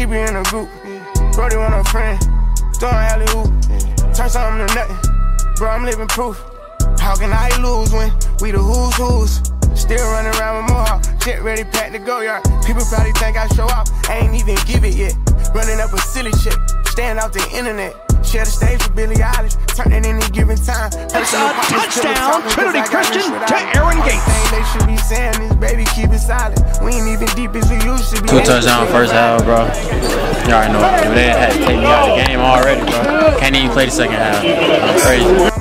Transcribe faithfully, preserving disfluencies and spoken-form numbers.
be in a group. Brody want a friend, throwing alley-oop. Turn something to nothing, bro, I'm living proof. How can I lose when we the who's who's? Still running around with Mohawk, shit ready, packed to go yard. People probably think I show up, I ain't even give it yet. Running up a silly shit, staying off the internet. Share the stage with Billie Eilish, turn it any given time. It's a touchdown, Trinity Christian to Aaron Gates. They should be saying this, baby, keep it silent. We ain't even deep as we used to be. Two touchdowns first half, bro. You already know it. They had to take me out of the game already, bro. Can't even play the second half. I'm crazy.